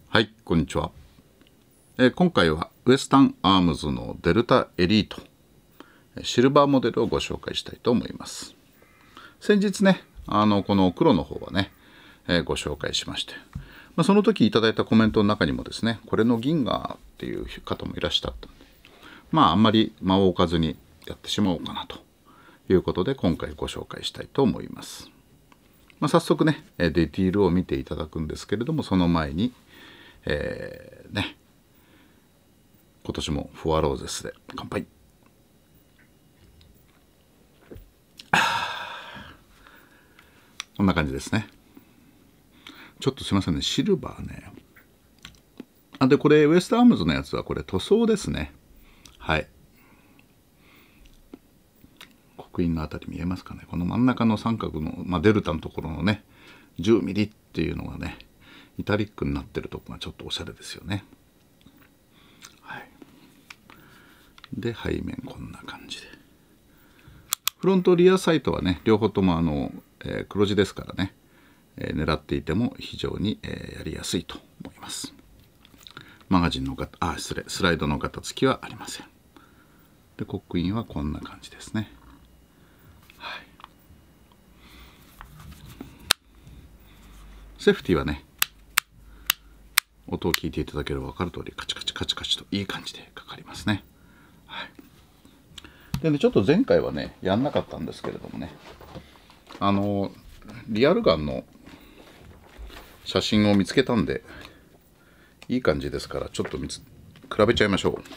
はい、こんにちは。今回はウエスタンアームズのデルタエリートシルバーモデルをご紹介したいと思います。先日ね、この黒の方はね、ご紹介しまして、その時いただいたコメントの中にもですね、これの銀河っていう方もいらっしゃったんで、あんまり間を置かずにやってしまおうかなということで、今回ご紹介したいと思います。早速ね、ディティールを見ていただくんですけれども、その前に今年もフォアローゼスで乾杯。こんな感じですね。ちょっとすいませんね、シルバーね。でこれウエスタンアームズのやつはこれ塗装ですね。はい、刻印のあたり見えますかね。この真ん中の三角の、デルタのところのね10ミリっていうのがねイタリックになってるとこがちょっとおしゃれですよね。はい、で背面こんな感じで、フロントリアサイトはね両方とも黒字ですからね、狙っていても非常に、やりやすいと思います。マガジンのスライドの型付きはありません。で刻印はこんな感じですね。はい、セーフティーはね音を聞いていただければ分かる通りカチカチカチカチといい感じでかかりますね。はい、でねちょっと前回はねやんなかったんですけれどもね、リアルガンの写真を見つけたんでいい感じですから、ちょっと比べちゃいましょう。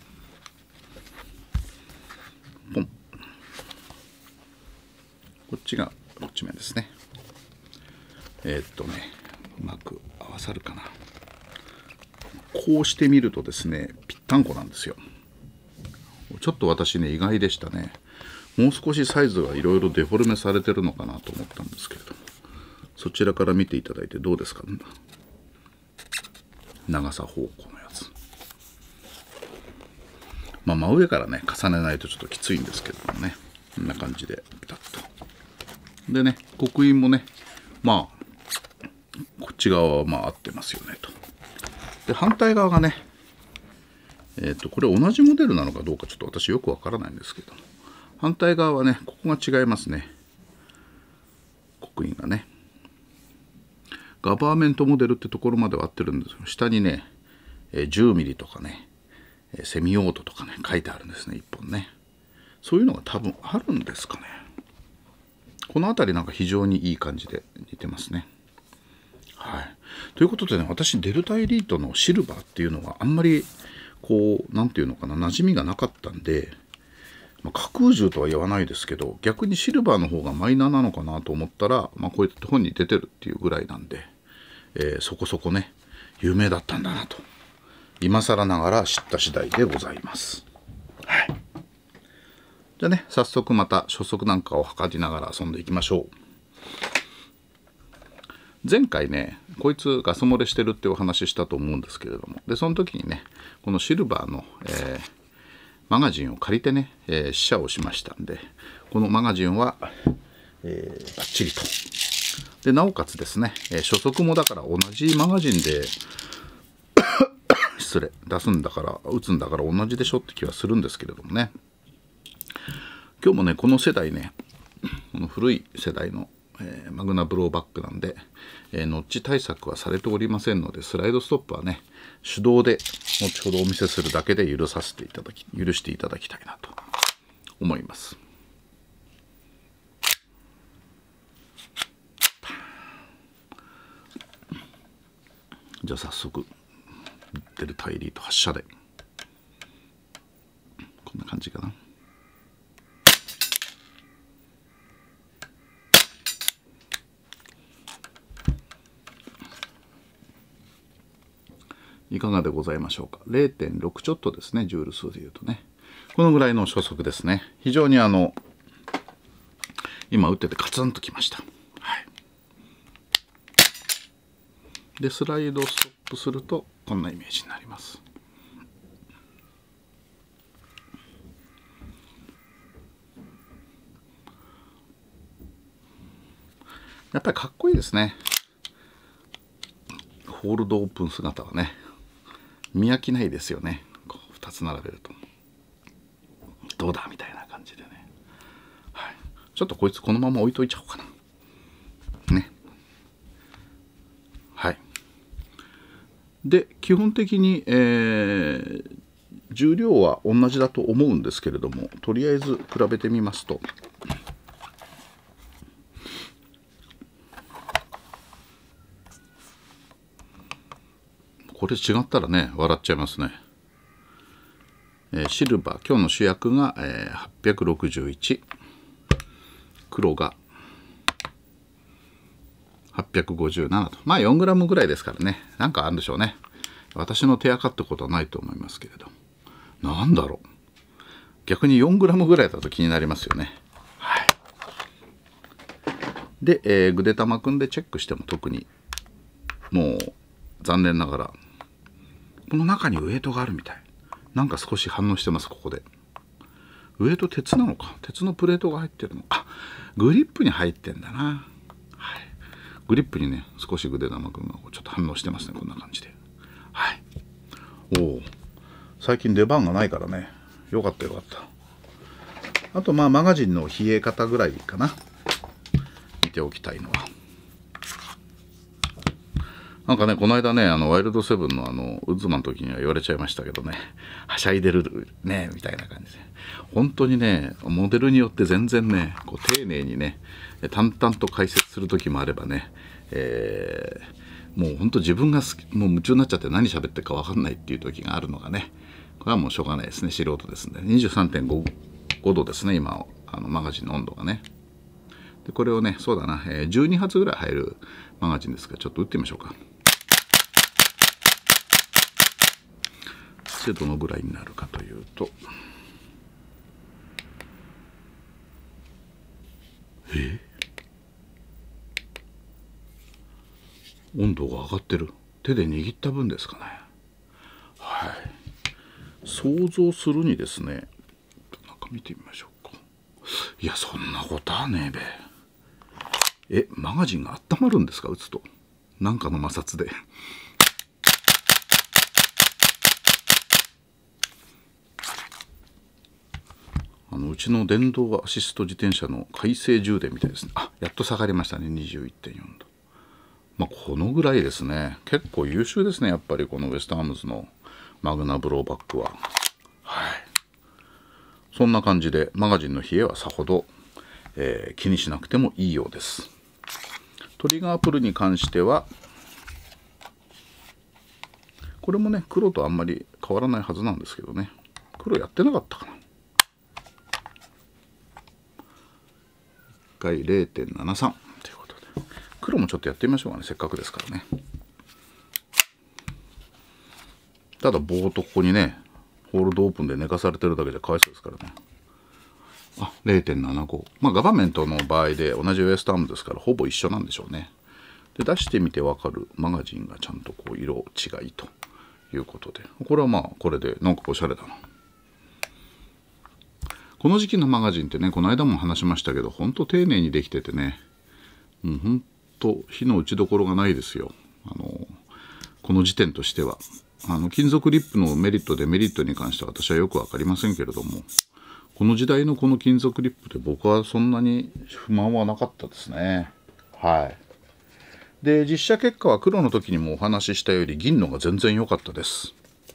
ポン。こっちがこっち面ですね。うまく合わさるかな。こうしてみるとですねぴったんこなんですよ。ちょっと私ね意外でしたね。もう少しサイズがいろいろデフォルメされてるのかなと思ったんですけれども、そちらから見ていただいてどうですかね。長さ方向のやつ、真上からね重ねないとちょっときついんですけどもね、こんな感じでピタッと。でね刻印もねこっち側は合ってますよねと。で反対側がねこれ同じモデルなのかどうかちょっと私よくわからないんですけど、反対側はねここが違いますね。刻印がねガバーメントモデルってところまでは合ってるんですけど、下にね10ミリとかねセミオートとかね書いてあるんですね、1本ね。そういうのが多分あるんですかね。この辺りなんか非常にいい感じで似てますね。はい、ということでね、私デルタエリートのシルバーっていうのはあんまりなんていうのかな、馴染みがなかったんで、架空銃とは言わないですけど、逆にシルバーの方がマイナーなのかなと思ったら、こういった本に出てるっていうぐらいなんで、そこそこね有名だったんだなと今更ながら知った次第でございます。はい、じゃあね早速また初速なんかを測りながら遊んでいきましょう。前回ねこいつガス漏れしてるってお話ししたと思うんですけれども、でその時にねこのシルバーの、マガジンを借りてね、試写をしましたんで、このマガジンは、バッチリと。でなおかつですね、初速もだから同じマガジンで出すんだから打つんだから同じでしょって気はするんですけれどもね、今日もねこの世代ね、この古い世代の、マグナブローバックなんで、ノッチ対策はされておりませんので、スライドストップはね手動で後ほどお見せするだけで許していただきたいなと思います。じゃあ早速デルタエリート発射でこんな感じかな。いかがでございましょうか。 0.6 ちょっとですね、ジュール数でいうとねこのぐらいの初速ですね。非常に今打っててカツンときました。はい、でスライドストップするとこんなイメージになります。やっぱりかっこいいですね。 ホールドオープン姿はね見飽きないですよね。こう2つ並べるとどうだみたいな感じでね、はい、ちょっとこいつこのまま置いといちゃおうかなね。はい。で基本的に、重量は同じだと思うんですけれども、とりあえず比べてみますと、これ違ったらね笑っちゃいますね。シルバー今日の主役が、861、黒が857と、まあ 4g ぐらいですからね、なんかあるんでしょうね。私の手垢ってことはないと思いますけれど、なんだろう、逆に 4g ぐらいだと気になりますよね。はい。で、ぐでたまくんでチェックしても特にもう残念ながらこの中にウエイトがあるみたい。なんか少し反応してます。ここでウエイト鉄なのか、鉄のプレートが入ってるのか、グリップに入ってんだな。はい、グリップにね少しぐでたまくんがちょっと反応してますね、こんな感じで。はい。おお、最近出番がないからね、よかったよかった。あとまあマガジンの冷え方ぐらいかな、見ておきたいのは。なんかね、この間ね、ワイルドセブンのウッズマンの時には言われちゃいましたけどね、はしゃいでるね、みたいな感じで。本当にね、モデルによって全然ね、こう丁寧にね、淡々と解説する時もあればね、もう本当自分がもう夢中になっちゃって何喋ってるか分かんないっていう時があるのがね、これはもうしょうがないですね、素人ですね。23.5 度ですね、今、マガジンの温度がね。で、これをね、そうだな、12発ぐらい入るマガジンですから、ちょっと打ってみましょうか。でどのぐらいになるかというと、温度が上がってる。手で握った分ですかね。はい。想像するにですね、なんか見てみましょうか。いや、そんなことはねえべ。マガジンが温まるんですか、打つと。なんかの摩擦で。うちの電動アシスト自転車の快晴充電みたいですね。あ、やっと下がりましたね、21.4 度。まあこのぐらいですね。結構優秀ですね、やっぱりこのウエストアームズのマグナブローバックは。はい。そんな感じでマガジンの冷えはさほど、気にしなくてもいいようです。トリガープルに関してはこれもね黒とあんまり変わらないはずなんですけどね、黒やってなかったかな。1回 0.73 ということで、黒もちょっとやってみましょうかね、せっかくですからね。ただぼーっとここにねホールドオープンで寝かされてるだけじゃかわいそうですからね。あ、 0.75。 まあガバメントの場合で同じウエストアームですからほぼ一緒なんでしょうね。で出してみて分かるマガジンがちゃんとこう色違いということで、これはまあこれでなんかおしゃれだな。この時期のマガジンってね、この間も話しましたけど、ほんと丁寧にできててね、もうほんと火の打ちどころがないですよ。この時点としては。金属リップのメリットデメリットに関しては私はよく分かりませんけれども、この時代のこの金属リップで僕はそんなに不満はなかったですね。はい。で、実写結果は黒の時にもお話ししたより銀のが全然良かったです。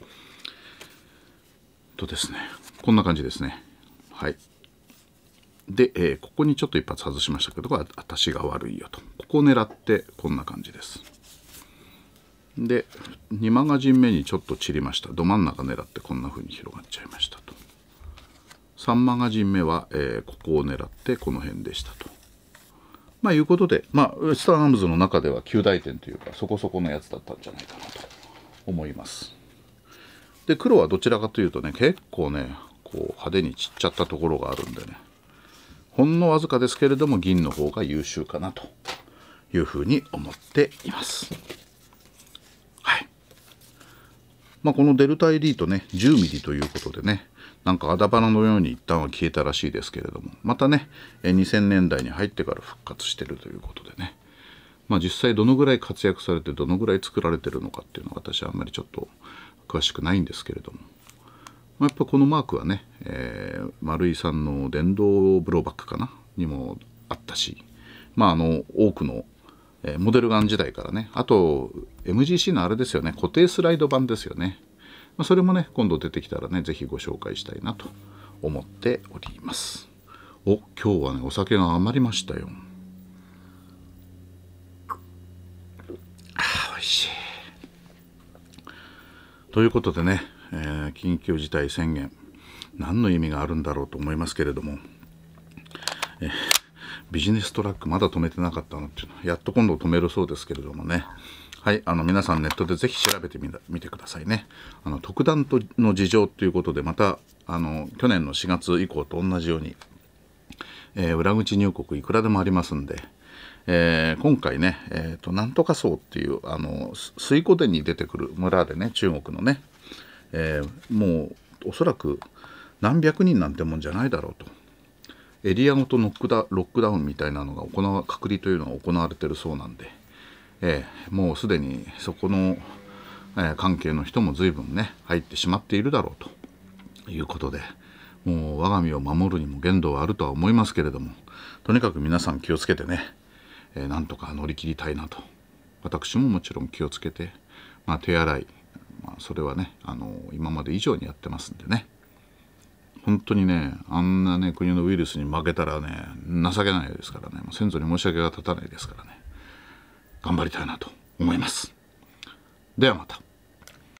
とですね、こんな感じですね。はい。で、ここにちょっと一発外しましたけど、これは私が悪いよと。ここを狙ってこんな感じです。で、2マガジン目にちょっと散りました。ど真ん中狙ってこんな風に広がっちゃいましたと。3マガジン目は、ここを狙ってこの辺でしたと。まあいうことで、ウエスタンアームズの中では9大点というかそこそこのやつだったんじゃないかなと思います。で、黒はどちらかというとね、結構ね、こう派手に散っちゃったところがあるんでね、ほんのわずかですけれども銀の方が優秀かなというふうに思っています。はい。このデルタエリートね、10ミリということでね、なんかあだ花のように一旦は消えたらしいですけれども、またね、2000年代に入ってから復活してるということでね、 実際どのぐらい活躍されてどのぐらい作られてるのかっていうのは私はあんまりちょっと詳しくないんですけれども、やっぱこのマークはね、丸井さんの電動ブローバックかなにもあったし、多くのモデルガン時代からね、あと MGC のあれですよね、固定スライド版ですよね。それもね今度出てきたらね是非ご紹介したいなと思っております。今日はねお酒が余りましたよ。美味しい。ということでね、緊急事態宣言何の意味があるんだろうと思いますけれども、ビジネストラックまだ止めてなかったのっていうのはやっと今度止めるそうですけれどもね。はい、皆さんネットでぜひ調べてみてくださいね。特段の事情ということで、また去年の4月以降と同じように、裏口入国いくらでもありますんで、今回ね、なんとか荘っていう水湖殿に出てくる村でね、中国のね、もうおそらく何百人なんてもんじゃないだろうと。エリアごとロックダウンみたいなのが隔離というのが行われてるそうなんで、もうすでにそこの、関係の人も随分ね入ってしまっているだろうということで、もう我が身を守るにも限度はあるとは思いますけれども、とにかく皆さん気をつけてね、なんとか乗り切りたいなと。私ももちろん気をつけて、手洗い、それはね今まで以上にやってますんでね。本当にね、あんなね国のウイルスに負けたらね情けないですからね、先祖に申し訳が立たないですからね、頑張りたいなと思います。ではまた。